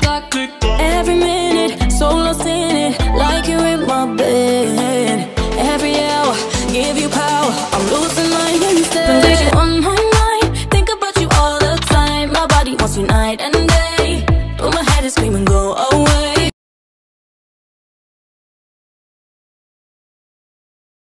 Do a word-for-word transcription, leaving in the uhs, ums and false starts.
Every minute, so lost in it, like you're in my bed.